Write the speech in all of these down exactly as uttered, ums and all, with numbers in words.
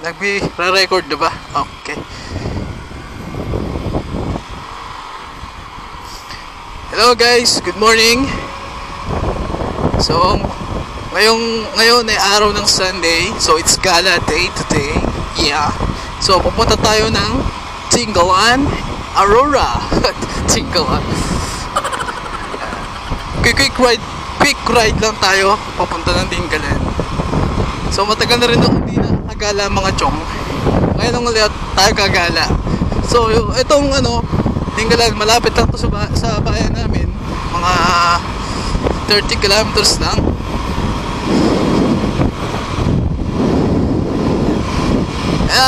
Nagbi-record diba? Okay. Hello guys, good morning. So, ngayong, ngayon ay araw ng Sunday. So, it's gala day today. Yeah. So, pupunta tayo ng Tinggalan, Aurora. Tinggalan. Quick, quick ride. Quick ride lang tayo. Papunta ng Tinggalan. So, matagal na rin ako hindi nakagala mga chong. Ngayon ang ulit tayo kagala. So, itong ano, Tinggalan, malapit lang to sa, ba sa bayan namin. Mga thirty kilometers lang. Kaya,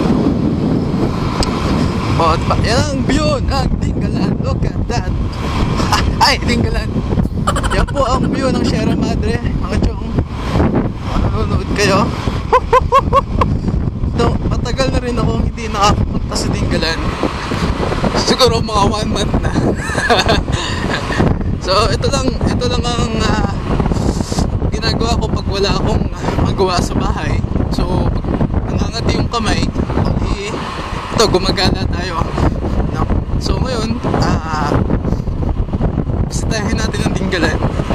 oh, yan ang view ng Tinggalan. Look at that. Ay, Tinggalan. Yan po ang view ng Sierra Madre, mga chong. Manonood kayo. So, matagal na rin ako hindi nakapunta sa Tinggalan. Siguro mga one month na. So, ito lang, ito lang ang uh, ginagawa ko pag wala akong magawa sa bahay. So, pag nangangati yung kamay, eh, ito, gumagala tayo. No? So, ngayon, ah, uh, bisitahin natin ang Tinggalan.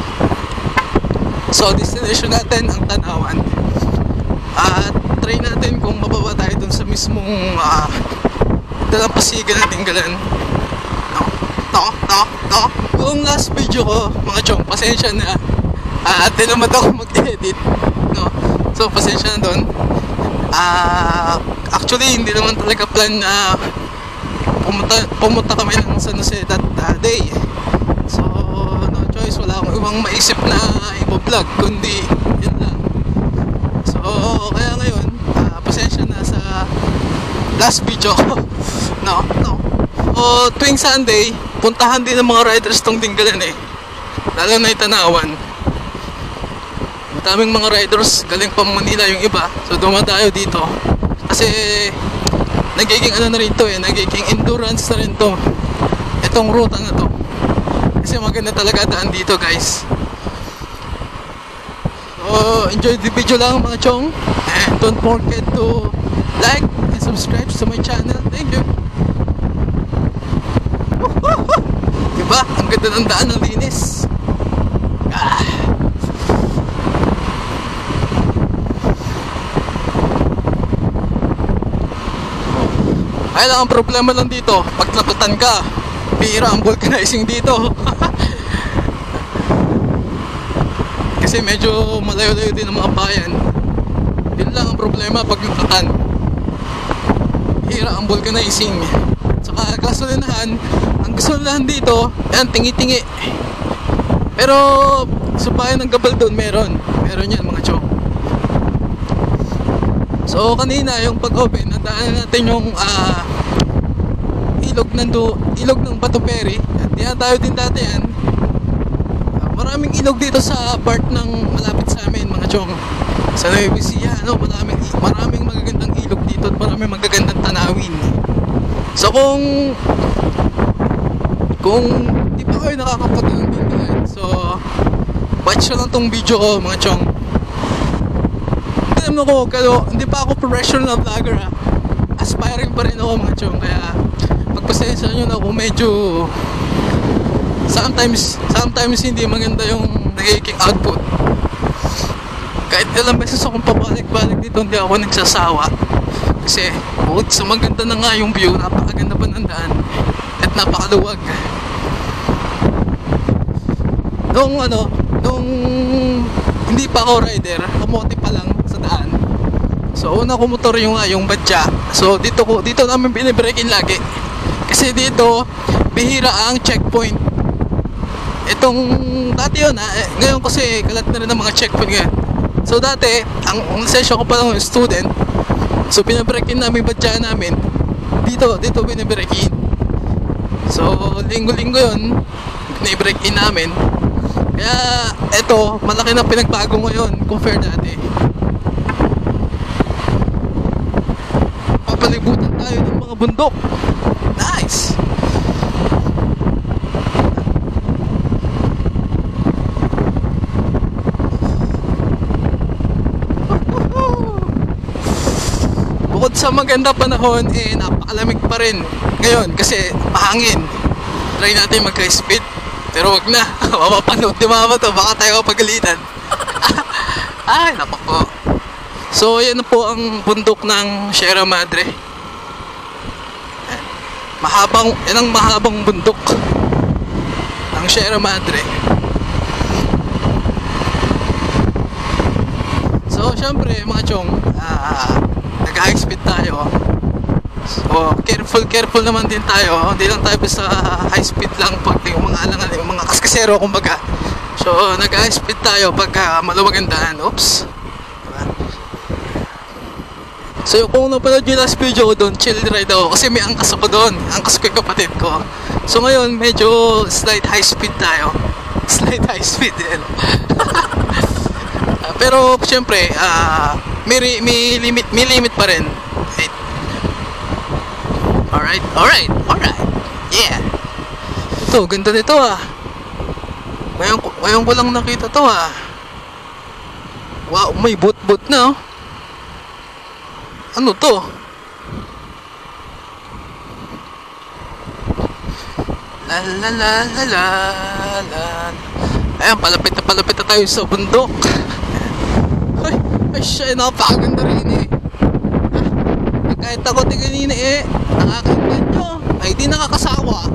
So, destination natin ang Tanawan. At uh, try natin kung mababa tayo dun sa mismong uh, dalampasigan ng Tinggalan. No, no, no, no. Yung last video ko, mga chong, pasensya na. Ah, uh, tinamad ako mag-edit. No? So, pasensya na dun. Ah, uh, actually, hindi naman talaga plan na pumunta, pumunta kami ng San Jose that uh, day. So, no choice, wala akong ibang maisip na i-vlog, kundi yun lang. So, kaya ngayon, uh, pasensya na sa last video. No, no. O, tuwing Sunday, puntahan din ng mga riders tong Tinggalan eh. Lalo na yung Tanawan. Mataming mga riders, galing pa Manila yung iba. So, dumadayo dito. Kasi, nagiging ano na rin to eh, nagiging endurance na rin to. Itong ruta na to. Kasi maganda talaga daan dito guys. So, enjoy the video lang mga chong. And don't forget to like and subscribe to my channel. Thank you. Diba? Ang ganda ng daan, ng linis. Ah. Ay lang, ang problema lang dito, pag naputan ka, bihira ang vulcanizing dito. Kasi medyo malayo-layo din ang mga bayan. Yun lang ang problema pag naputan, bihira ang vulcanizing. Saka gasolinahan, ang gasolinahan dito, yan, tingi-tingi. Pero sa bayan ng Gabaldon meron, meron yan mga chong. So kanina yung pag-open, nadaanan natin yung uh, ilog ng do, ilog ng Batoperi. At yan tayo din dati yan. Uh, maraming ilog dito sa part ng malapit sa amin mga chong. Sa Nueva Ecija, no, maraming maraming magagandang ilog dito at maraming magagandang tanawin. So kung kung di pa kayo nakakapunta ng Tinggalan, so watch nyo lang tong video ko mga chong. Hindi naman ako, pero hindi pa ako professional vlogger ha. Aspiring pa rin ako mga chong. Kaya pagpasensya nyo na kung medyo sometimes sometimes hindi maganda yung nagiging output. Kahit ilang beses akong pabalik-balik dito, hindi ako nagsasawa. Kasi bukod sa maganda na nga yung view, napakaganda pa ng daan at napakaluwag. Nung ano, nung hindi pa ako rider, kamote pa lang sa daan. So una ko motor yung nga, yung badya. So dito ko, dito namin binibreakin lagi. Kasi dito, bihira ang checkpoint. Itong, dati yun ha, eh, ngayon kasi kalat na rin ang mga checkpoint ngayon. So dati, ang, ang session ko pa lang yung student. So binibreakin namin badya namin. Dito, dito binibreakin. So linggo-linggo yun, binibreakin namin. Kaya eto, malaki na pinagbago ngayon compare dati. Papalibutan tayo ng mga bundok. Nice! sa maganda panahon, eh, napakalamig pa rin ngayon kasi mahangin. Try natin mag-high speed, pero wag na. Mapapanood ni mama to, baka tayo pagalitan. Ay, napako. So, yan na po ang bundok ng Sierra Madre. Mahabang, yan ang mahabang bundok ng Sierra Madre. So, syempre, mga chong, uh, nag-high speed tayo. So, careful, careful naman din tayo. Hindi lang tayo sa high speed lang pag yung mga alangan, yung mga kaskasero, kumbaga. So, nag-high speed tayo pag uh, maluwag ang daan. Oops. Diba? So, kung napanood yung last video ko doon, chill ride ako. Kasi may angkas ako doon. Angkas ko yung kapatid ko. So, ngayon, medyo slight high speed tayo. Slight high speid din. uh, pero syempre, uh, may, may limit, may limit pa rin. Right? Alright, alright, alright. Yeah. Ito, ganda nito ah. Ngayon, ngayon ko lang nakita to ah. Wow, may boot-boot na oh. Ano to? La la la la la la. Ayan, palapit na palapit na tayo sa bundok. Ay, ay siya, napakaganda rin eh. Ah, kahit ako di kanina eh, nakakaganda nyo. Ay, di nakakasawa.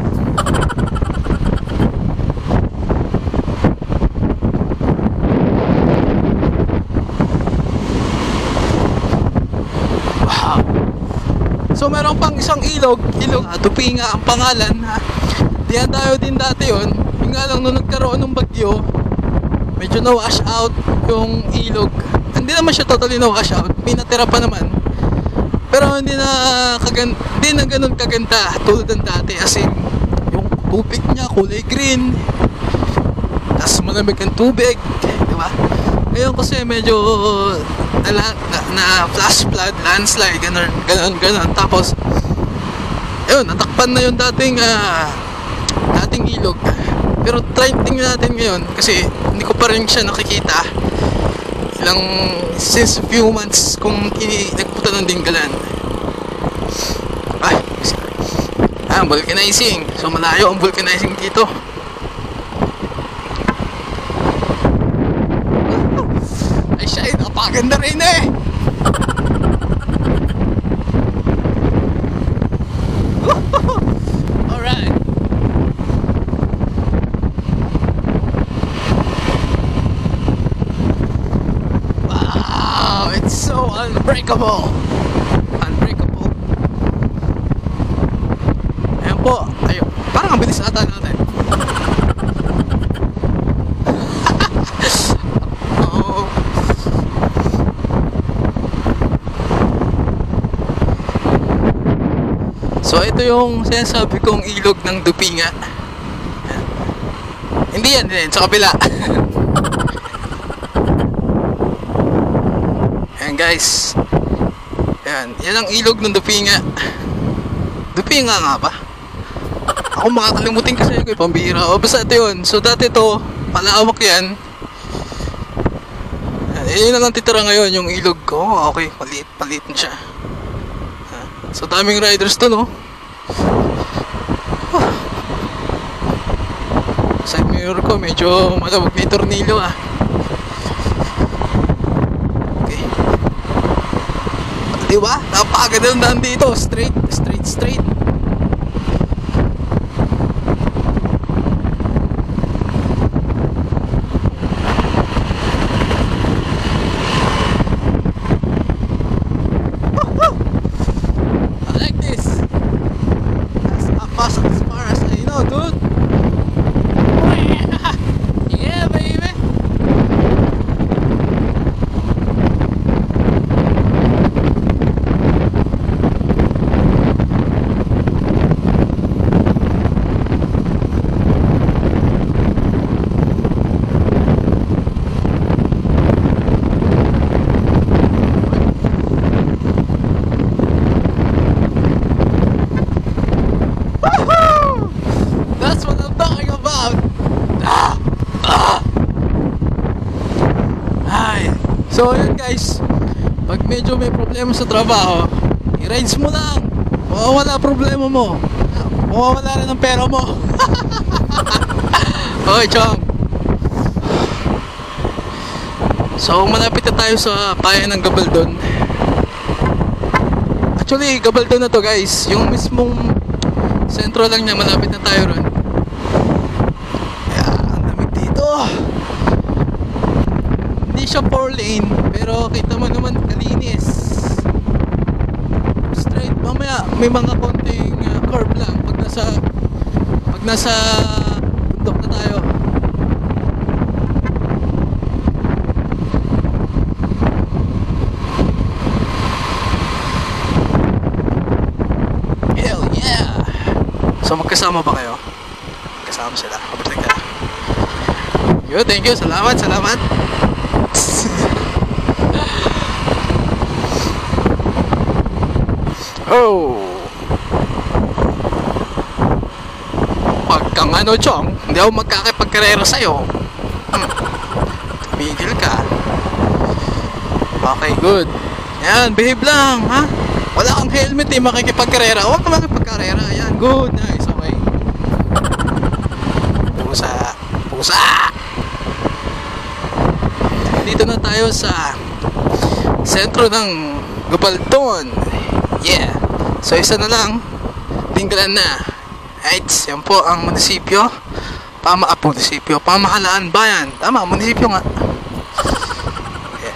Wow. So meron pang isang ilog, ilog uh, Dupinga ang pangalan ha. Diyan tayo din dati yun. Yung nga lang nung nagkaroon ng bagyo, medyo na-wash out yung ilog. Hindi naman siya totally na-wash out, may natira pa naman. Pero hindi na kaganda, hindi na ganun kaganda tulad ng dati. As in, yung tubig niya kulay green, tapos malamig ang tubig, di ba? Ngayon kasi medyo na, na, na flash flood, landslide, ganun, ganun, ganun. Tapos, ayun, natakpan na yung dating, uh, dating ilog. Pero try tingnan natin ngayon kasi hindi ko pa rin siya nakikita. Ilang, since few months kung ini, nagpunta ng Dingalan. Ay, ah, vulcanizing. So malayo ang vulcanizing dito. Ay siya, napakaganda rin eh. Alright. Wow, it's so unbreakable. Unbreakable. Ayan po. Ayun. Parang ang bilis ata natin. Oh. So ito yung sinasabi kong ilog ng Dupinga. Ayan. Hindi yan din, sa kabila. Ayan guys. Ayan, yan ang ilog ng Dupinga. Dupinga nga ba? Ako makakalimutin kasi ko, pambira. O basta ito yun. So dati to, palawak yan. Ayan, yun na lang titira ngayon, yung ilog ko. Oh, okay, maliit, maliit na siya. So daming riders to, no? Oh. Side mirror ko, medyo malawag na yung tornilyo ah. Okay. Diba? Napakaganda ng daan dito. Straight, straight, straight. As far as I know, dude. Yeah, baby. That's what I'm talking about. Ah, ah. Hi. So yun guys, pag medyo may problema sa trabaho, i-range mo lang. Mawawala problema mo. Mawawala rin ang pera mo. Okay, chong. So, malapit na tayo sa bayan ng Gabaldon. Actually, Gabaldon na to guys. Yung mismong sentro lang niya, malapit na tayo ron. Ayan, ang lamig dito. Hindi siya four lane, pero kita mo naman kalinis. Straight, mamaya may mga konting uh, curve lang pag nasa pag nasa bundok na tayo. Hell yeah! So magkasama ba kayo? Kasama sila. Kapatid ka. Yo, thank you. Salamat, salamat. Oh. Pag kang ano, chong, hindi ako magkakipagkarera sa'yo. Hmm. Tumigil ka. Okay, good. Yan, behave lang, ha? Wala kang helmet eh, makikipagkarera. Huwag ka makipagkarera. Yan, good, nice, okay. Pusa. Pusa! Dito na tayo sa sentro ng Gabaldon. Yeah. So isa na lang, Tinggalan na. Right, yan po ang munisipyo. Pama, ah, munisipyo, pamahalaan bayan. Tama, munisipyo nga. Yeah.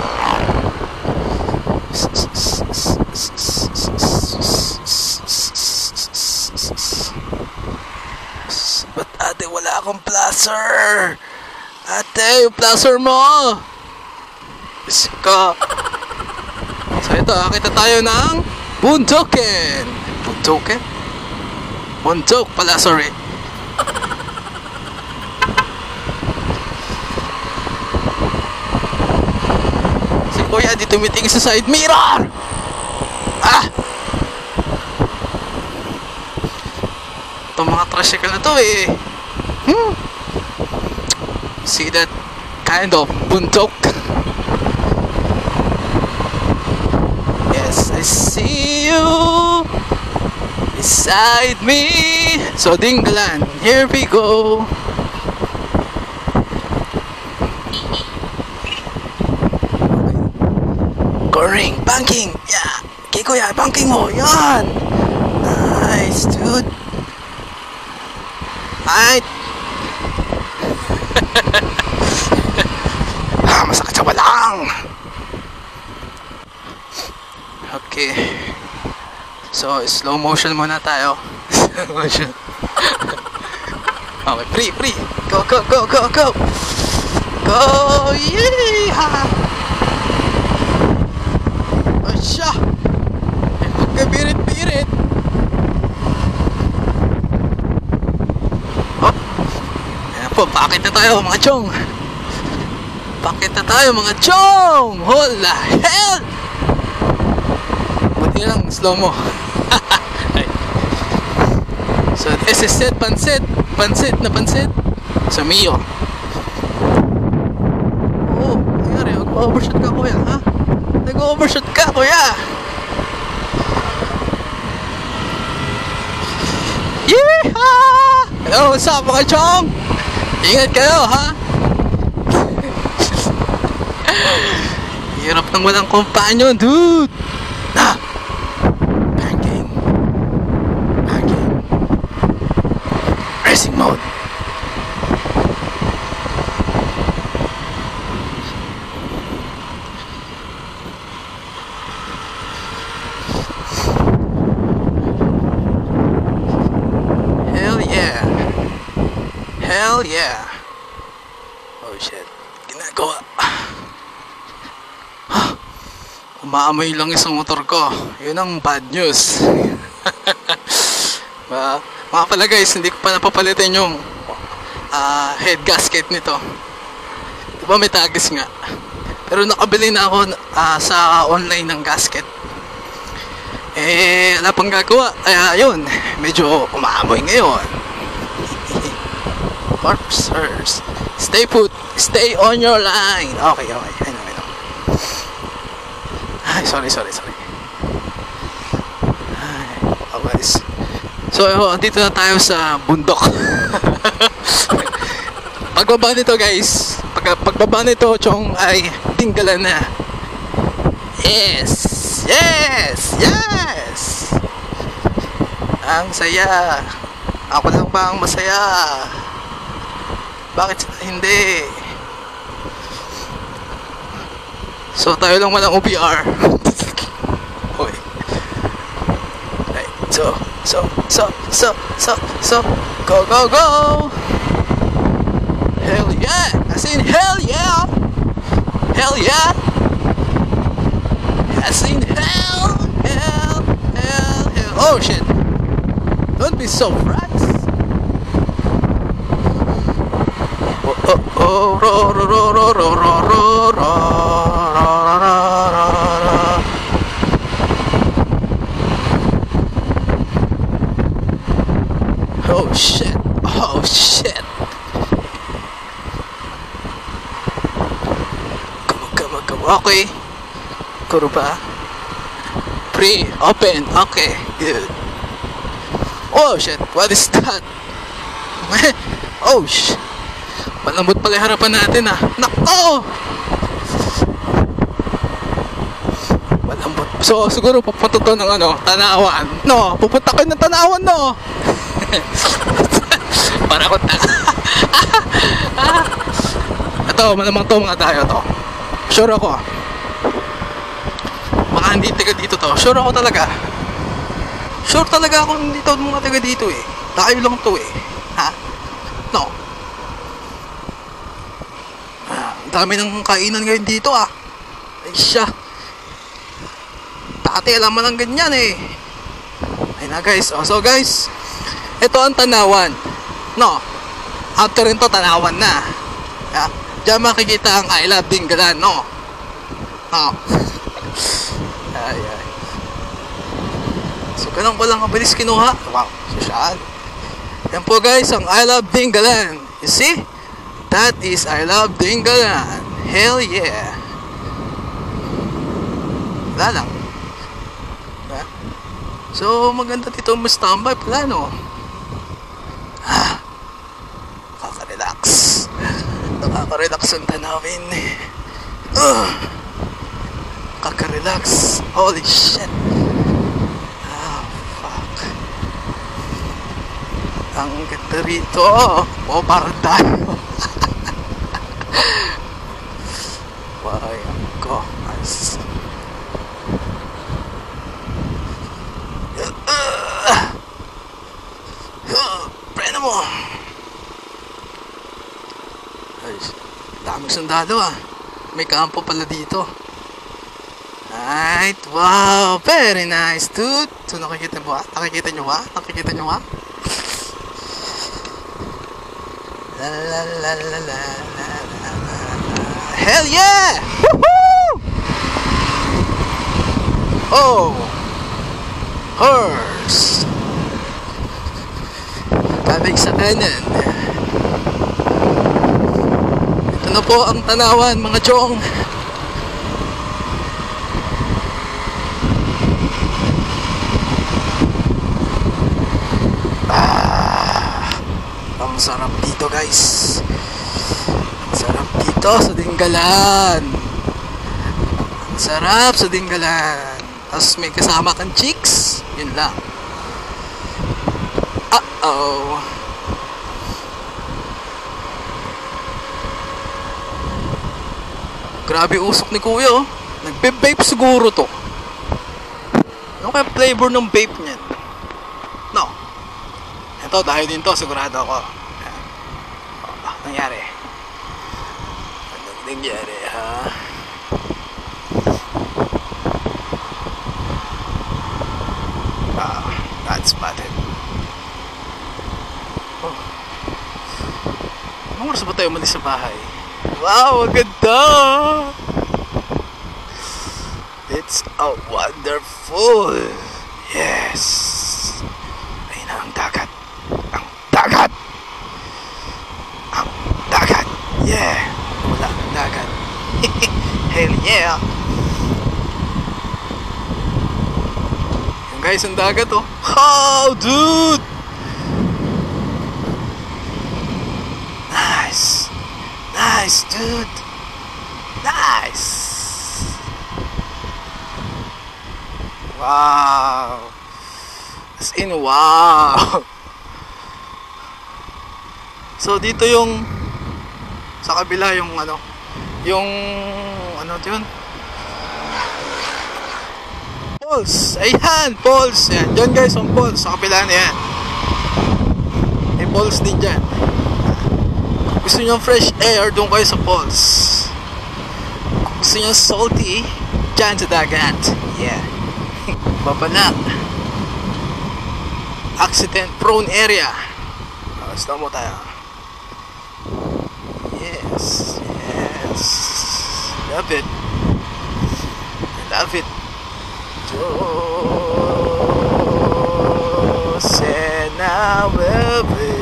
Ba't ate wala akong placer? Ate, yung placer mo! Iska. So ito, akita tayo ng buntoken. Buntoken? Buntok pala, sorry. Si Kuya di tumitingin sa side mirror. Ah! Itong mga tricycle na to eh. Hmm. See that kind of buntok? Yes, I see you beside me. So Dinggalan, here we go. Corning, banking. Yeah, okay Kuya, banking mo. Yan. Nice, dude. Alright. Ah, masakit sa walang. Okay. So, slow motion muna tayo. Slow motion. Okay, free, free. Go, go, go, go, go. Go, yeah. Oh, siya. Pagkabirit-birit. Oh. Ayan po, pakit na tayo mga chong. Pakit na tayo mga chong. Hola hell. Buti lang, slow mo. So, S S Z, pansit. Pansit na pansit. So, Mio. Oo, oh, nangyari. Mag-overshoot ka, Kuya, ha? Nag-overshoot ka, Kuya. Yeehaw! Hello, what's up, mga chong? Ingat kayo, ha? Hirap nang walang kompanyon, dude. Ah! Banking. Banking. Racing mode. Hell yeah. Hell yeah. Oh shit. Ginagawa. Umaamoy lang isang motor ko. Yun ang bad news. uh, mga pala guys, hindi ko pa napapalitin yung uh, head gasket nito. Diba may tagis nga. Pero nakabili na ako uh, sa online ng gasket. Eh, wala pang gagawa. Kaya yun, medyo umaamoy ngayon. Corpsers. Stay put. Stay on your line. Okay, okay. I know, I know. Ay, sorry, sorry, sorry. Ay, oh guys. So, andito na tayo sa bundok. Pagbaba nito guys, pag, pagbaba nito, chong, ay tinggalan na. Yes! Yes! Yes! Ang saya. Ako lang ba ang masaya? Bakit sila hindi? So tayo lang walang O B R. Okay. Right. So, so, so, so, so, so, go, go, go! Hell yeah! As in hell yeah! Hell yeah! As in hell, hell, hell, hell. Oh shit! Don't be so fast! Oh, oh, oh, ro, ro, ro, ro, ro, ro, ro, ro. Oh shit! Oh shit! Come on, come on, come on. Okay. Kuro ba? Pre, open. Okay, good. Oh shit! What is that? Oh shit! Malambot pala yung harapan natin ah. Nako! Malambot. So siguro pupunta to ng ano, Tanawan. No, pupunta ko ng Tanawan no. Para ko ta. Ito, malamang to mga tayo to. Sure ako. Baka hindi taga dito to. Sure ako talaga. Sure talaga ako hindi to mga taga dito eh. Tayo lang to eh. Ha? No. Ah, ang dami ng kainan ngayon dito ah. Ay siya. Dati alam mo lang ganyan eh. Ay na guys. Oh, so guys. Ito ang Tanawan. No. After rin to, Tanawan na. Yeah. Diyan makikita ang I Love Dingalan, no? No. Ay, ay. So, ganun ko lang kabilis kinuha. Wow, social. Yan po guys, ang I Love Dingalan. You see? That is I Love Dingalan. Hell yeah. Wala lang. Yeah. So, maganda dito mas tambay pala, no? Ah, nakaka-relax. Nakaka-relax ang tanawin. Uh, Nakaka-relax. Holy shit. Ah, fuck. Ang ganda rito. Oh, parang tayo. Why, ko. Nice. Preno mo. Ay, daming sundalo ah. May kampo pala dito. Right, wow, very nice dude. So nakikita mo ba? Nakikita nyo ba? Nakikita nyo ba? La la la la la la la. Hell yeah! Woohoo! Oh, horse. Kabig sa kanan. Ito na po ang Tanawan, mga chong. Ah, ang sarap dito guys. Ang sarap dito sa Dingalan. Ang sarap sa Dingalan. Tapos may kasama kang chicks. Yun lang. Uh-oh. Grabe usok ni kuya oh. Nagbe-vape siguro to. Ano kaya flavor ng vape niyan? No. Ito dahil din to, sigurado ako. Oh, ah, nangyari. Ano nangyari ha? Ah, that's spotted. Oh. Anong oras ba tayo umalis sa bahay? Wow, ang ganda! It's a wonderful. Yes. Ayun na ang dagat. Ang dagat. Ang dagat. Yeah. Wala ang dagat. Hell yeah. Guys, ang dagat oh. Oh, dude! Nice. Nice, dude. Nice. Wow. As in, wow. So, dito yung sa kabila yung ano, yung ano yun? Falls. Ayan, falls. Yan. Diyan guys, ang falls. Sa kabila na yan. May falls din dyan. Gusto nyo fresh air, doon kayo sa falls. Kung gusto nyo salty, dyan sa dagat. Yeah. Baba na. Accident prone area. Oh, stop mo tayo. Yes. Yes. Love it. Love it. Sena baby.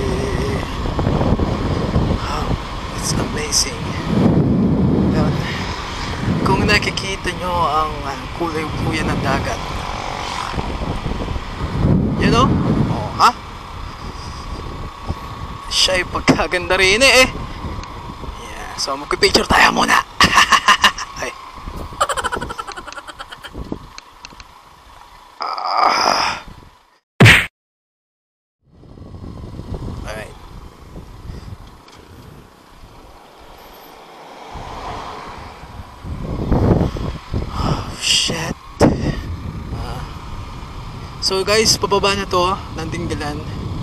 Wow, it's amazing. Yan. Kung nakikita nyo ang kulay kuya ng dagat, you know? Oh, ha? Siya ay pagkaganda rin eh. Yeah, so magpipicture tayo muna. Ay. Alright. Oh, shit. Uh, so guys, pababa na to ng Dingalan.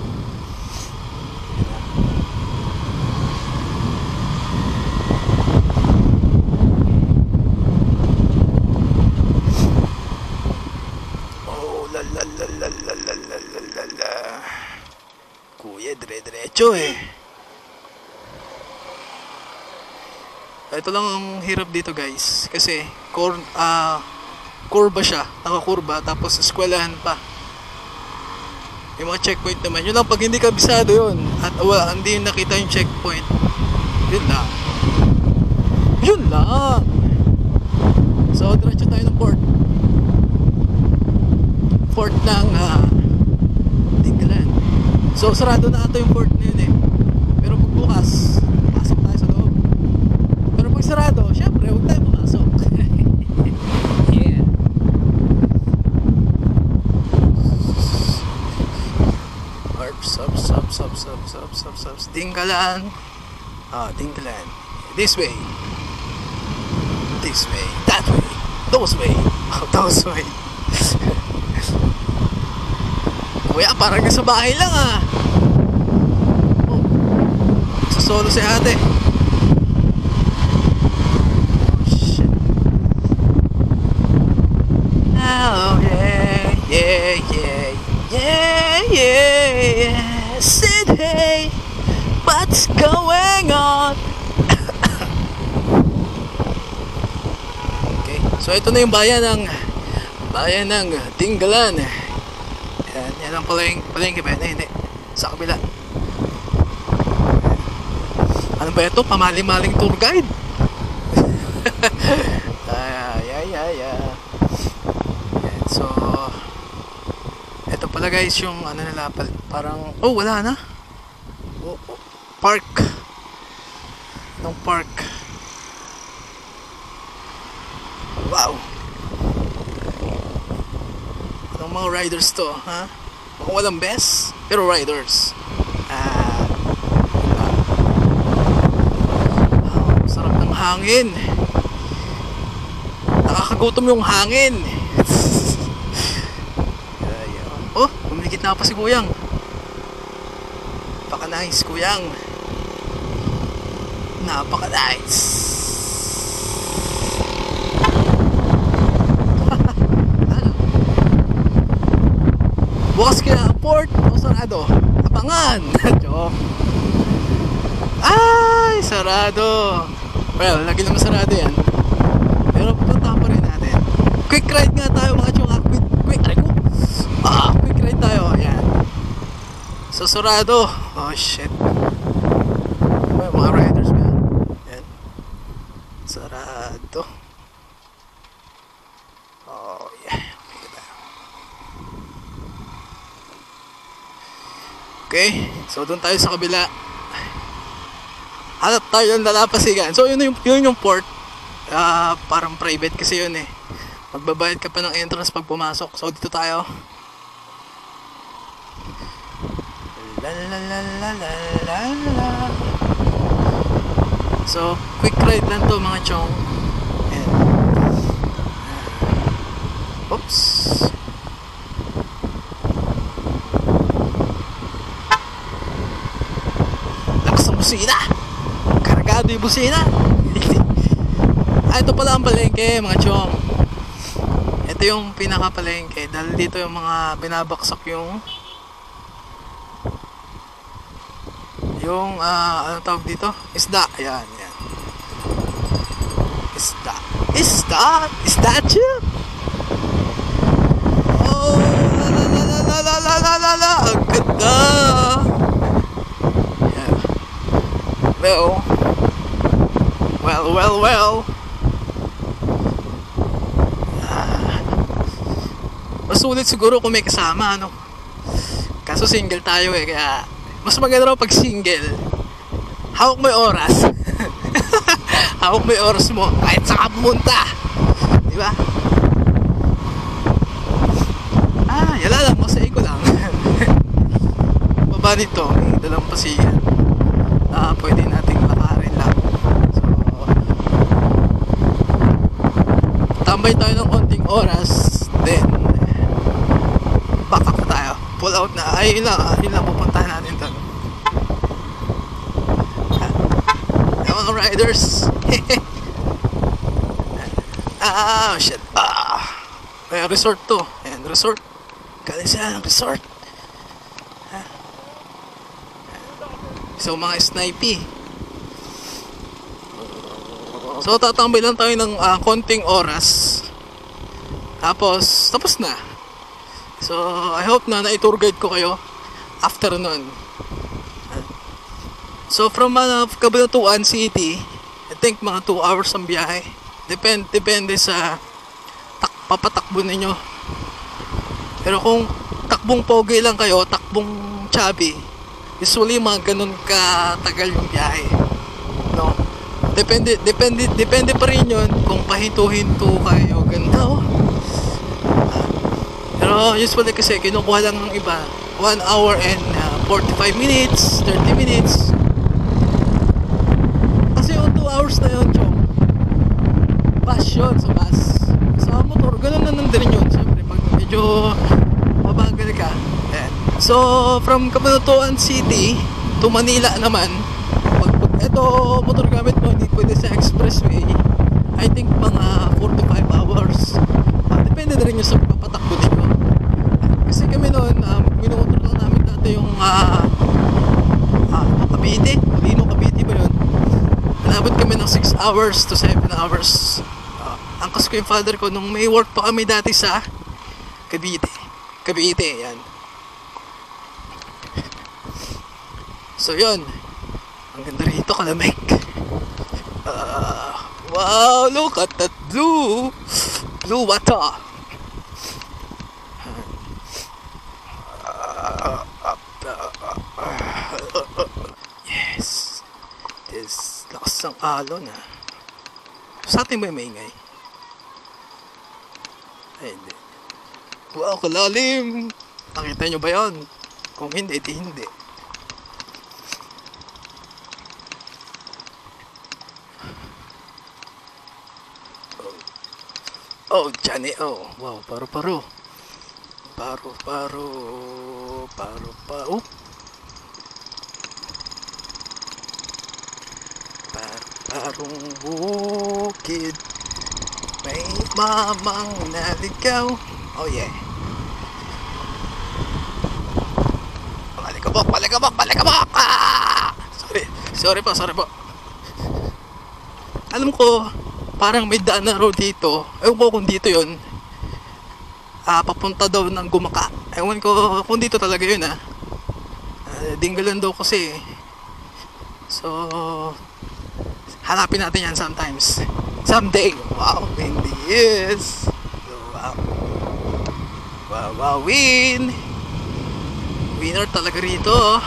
Oh, la la la la la la la la la. Kuya, dire-diretso eh. Ito lang ang hirap dito guys. Kasi, cor uh, kurba siya. Nakakurba. Tapos, eskwelahan pa. Yung mga checkpoint naman. Yun lang, pag hindi kabisado yun. At wala, hindi nakita yung checkpoint. Yun lang. Yun lang. So, diretso tayo ng port. Port ng uh, Dingalan. So, sarado na ata yung port na yun eh. Pero pag bukas, pasok tayo sa loob. Pero pag sarado, syempre, huwag tayo pumasok. Yeah. Arps, ups, ups, ups, ups, ups, ups, ups. Dingalan. Ah, Dingalan. This way. This way. That way. Those way. Oh, those way. Kuya, parang nasa bahay lang ah. Oh, sa solo si ate. Oh, shit. Oh, yeah, yeah, yeah, yeah, yeah. Said, hey, what's going on? Okay, so ito na yung bayan ng bayan ng Dingalan. Yan, yan ang paling, palengke ba? Hindi, hindi. Sa kabila. Ano ba ito? Pamali-maling tour guide? Ay, ay, ay, ay. Yan, so, ito pala guys yung ano nila, parang, oh, wala na. Oh, oh, park. Anong park? Wow. Anong mga riders to, ha? Mga walang best, pero riders. Ah, oh, sarap ng hangin. Nakakagutom yung hangin. Oh, bumigit na pa si Kuyang. Napaka-nice, Kuyang. Napaka-nice. Bukas kaya ang port o sarado? Abangan! Joke. Ay, sarado. Well, lagi naman sarado yan. Pero pupunta pa rin natin. Quick ride nga tayo mga chunga. Quick, quick, aray ko. Ah, quick ride tayo. Ayan. So, sarado. Oh, shit. May mga riders ba? Ayan. Sarado. Oh, yeah. Okay, Okay, so doon tayo sa kabila. Hanap tayo ng Dalampasigan. So yun yung, yun yung port. Uh, parang private kasi yun eh. Magbabayad ka pa ng entrance pag pumasok. So dito tayo. La la la la la la la. So quick ride lang to mga chong. Ayan. Oops. Lakas ng busina. Karagado yung busina. Ah, ito pala ang palengke mga chong. Ito yung pinaka-palengke. Dahil dito yung mga binabaksak yung yung uh, ano tawag dito? Isda. Ayan, ayan. Isda. Isda. Isda siya. Oh, la la la la la la la la la. Ang ganda. Yeah. Well, well, well, well. Ah. Mas sulit siguro kung may kasama, ano? Kaso single tayo eh, kaya mas maganda raw pag single. Hawak mo yung oras. Hawak mo yung oras mo kahit saan ka pumunta. Diba? Ah, yala lang, masaya ko lang. Baba nito, may Dalampasigan. Ah, pwede nating lakarin lang. So, tambay tayo ng konting oras. Then, back up na tayo. Pull out na. Ay, yun lang. Yun lang, pupuntahan natin doon. Yung mga riders. Ah, shit. Ah. May resort to. Ayan, resort. Galing sila ng resort. So mga snipey. So tatambay lang tayo ng uh, konting oras. Tapos tapos na. So I hope na na-tour guide ko kayo after nun. So from uh, Cabanatuan City, I think mga two hours ang biyahe. Depende depende sa tak papatakbo ninyo. Pero kung takbong pogi lang kayo, takbong chubby, usually mga ganun katagal yung biyahe, no? Depende, depende, depende pa rin yun kung pahinto-hinto kayo, ganda oh. Uh, pero usually kasi kinukuha lang ng iba one hour and uh, forty-five minutes, thirty minutes. Kasi yung two hours na yun, chong, bus yun, sa bus. Sa motor, ganun na nandun yun. Siyempre, pag medyo mabagal ka. Ayan. So, from Cabanatuan City to Manila naman, pag, pag ito motor gamit mo, hindi pwede sa expressway, I think mga four to five hours. Uh, depende na rin yung sa papatakbo nito. Kasi kami noon, um, minumotor lang namin dati yung uh, uh, Cavite. Lino, Cavite ba yun? Inabot kami ng six hours to seven hours. Uh, angkas ko yung father ko nung may work pa kami dati sa Cavite. Cavite, yan. So yun, ang ganda rito, kalamig. Uh, wow, look at that blue blue water. Uh, uh, uh, uh, yes, this lakas ng alon ah. Sa atin ba yung maingay? Ay, hindi. Wow, kalalim. Nakita nyo ba yun? Kung hindi, di hindi. Oh, Johnny, oh. Wow, paro-paro. Paro-paro. Paro-paro. Paro-parong bukid. May mamang naligaw. Oh, yeah. Palikabok, palikabok, palikabok! Ah! Sorry, sorry po, sorry po. Alam ko, parang may daan na road dito. Ewan ko kung dito yun. Ah, papunta daw ng Gumaka. Ewan ko kung dito talaga yun ah. Uh, Dinggalan daw kasi. So, hanapin natin yan sometimes. Someday. Wow, hindi yes. So, wow. Wow, wow, win. Winner talaga rito. Oh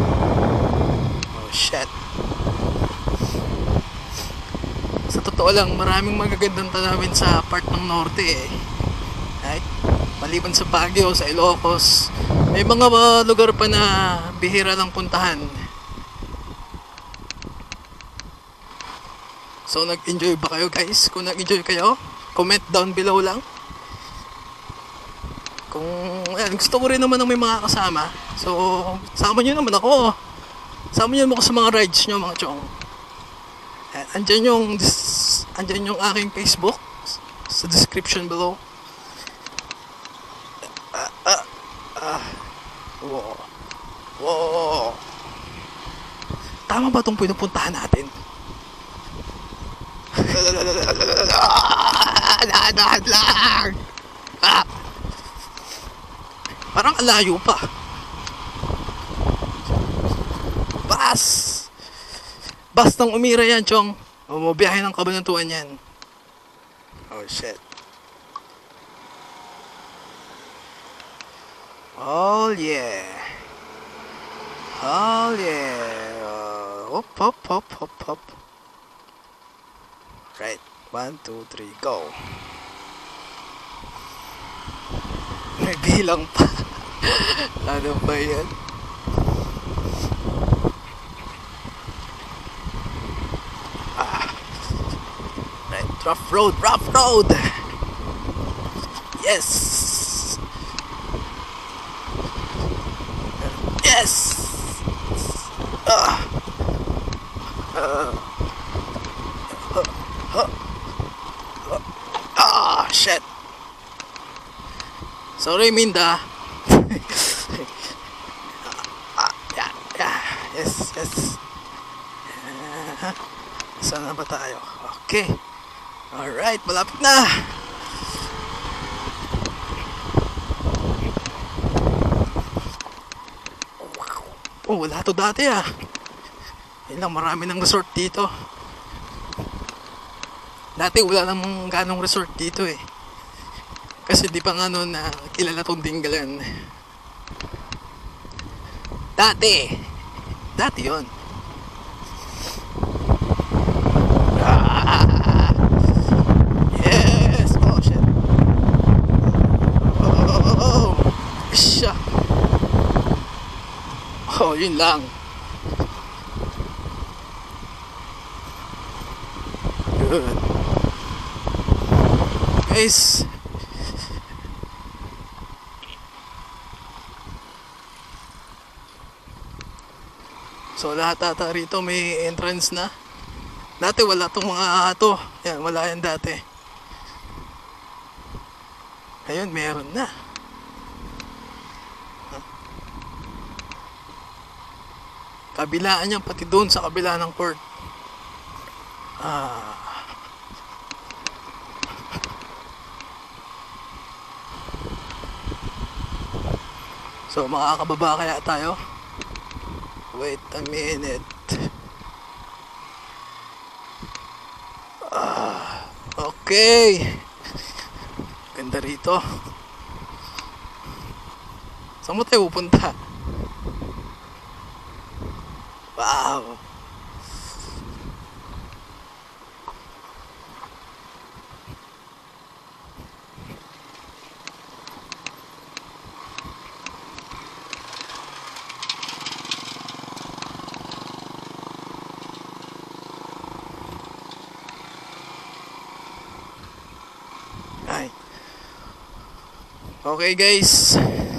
shit. Sa totoo lang, maraming magagandang tanawin sa part ng norte eh. Right? Maliban sa Baguio, sa Ilocos, may mga uh, lugar pa na bihira lang puntahan. So nag-enjoy ba kayo guys? Kung nag-enjoy kayo, comment down below lang. Kung ayan, gusto ko rin naman ng may mga kasama, so sama nyo naman ako. Sama nyo naman ako sa mga rides nyo mga chong. Andyan yung andyan yung aking Facebook sa description below. Ah, ah, ah. Wow. Wow. Tama ba itong pinupuntahan natin? Dahan-dahan lang. Ah. Parang alayo pa. Bas. Bastang umira yan, chong. Bumiyahe ng Kabanatuan yan. Oh shit. Oh yeah. Oh yeah. Uh, hop hop hop hop hop. Right. One, two, three, go. May bilang pa. Ano ba yan? Ah. Right. Rough road, rough road. Yes. Yes. Ah. Uh. Uh. Ah, shit. Sorry, Minda. ah, yeah, yeah. Yes, yes. Uh, saan na ba tayo? Okay. Alright, malapit na. Oh, wala to dati ah. Yun lang, marami ng resort dito. Dati wala namang ganong resort dito eh. Kasi di pa nga noon na kilala tong Dingalan. Dati. Dati yun. Ah, yes. Oh shit. Oh, oh, oh, oh. Isya. Oh, yun lang. Good. Guys, so lahat ata rito may entrance na. Dati wala tong mga ato. Yan, wala yan dati. Ayun, meron na. Kabilaan yan, pati doon sa kabila ng court. Ah. So makakababa kaya tayo? Wait a minute. Ah, okay. Ganda rito. Saan mo tayo pupunta? Wow. Ay. Okay guys.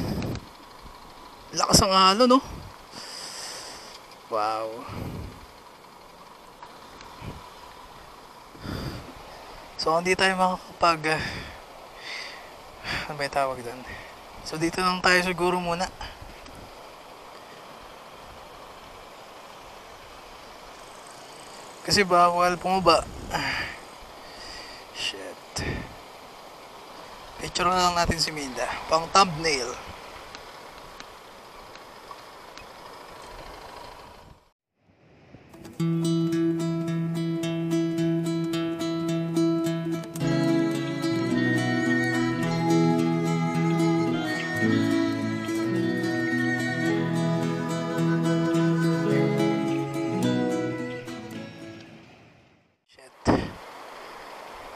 Lakas ang halo no. Wow. So hindi tayo makakapag uh, ano ba yung tawag doon? So dito lang tayo siguro muna. Kasi bawal pumaba. Shit. Picture na lang natin si Minda. Pang thumbnail.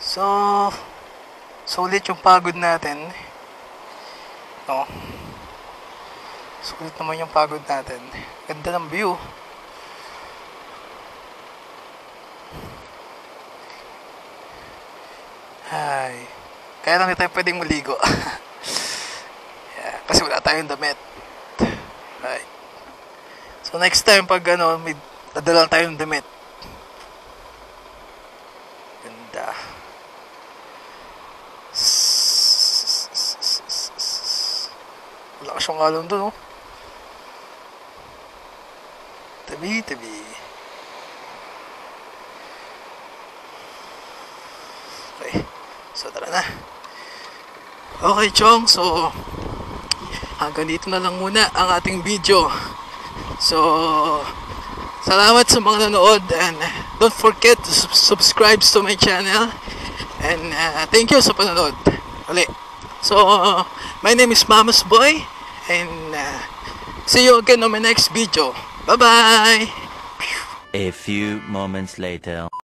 So, sulit yung pagod natin. No? Sulit naman yung pagod natin. Ganda ng view. Ay. Kaya lang hindi tayo pwedeng maligo. Yeah, kasi wala tayong damit. Right. So next time pag ano, may dadala tayong damit. Ganda. Wala ka siyang alon doon, oh. Tabi, tabi. Okay. So, tara na. Okay, Chong. So, hanggang dito na lang muna ang ating video. So, salamat sa mga nanood. And don't forget to subscribe to my channel. And uh, thank you sa panonood. Uli. So, uh, my name is Mama's Boy. And uh, see you again on my next video. Bye-bye! A few moments later.